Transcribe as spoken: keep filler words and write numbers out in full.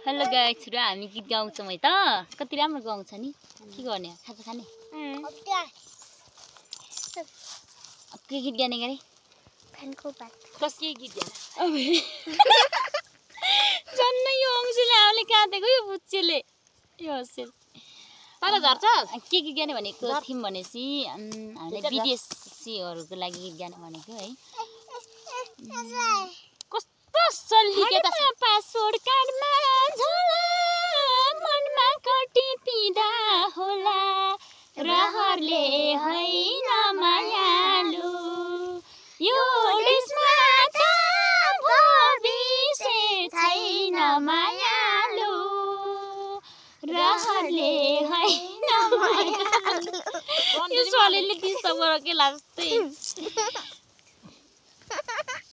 Hello guys, र हामी गीत गाउँछौँ है त। कति राम्रो गाउँछ नि। के गर्ने खाजा खाने के गीत गाने गरे फनको बात कसले गीत गाने जन्नै यो अंशले आउले काटेको यो बुच्चेले यो हसेल पाला झर्छ के गीत गाने भनेको थिम भनेसी हामीले विदेशीहरुको लागि गीत गाने भनेको है। कस्तो सल्ली के त पासवर्ड कार्डमा झोला मनमा कटी पिदा होला रहरले हैन मायालु यो देशमा त भविष्य छैन मायालु रहरले हैन मायालु यो सलेले दिस त गरे के लाजै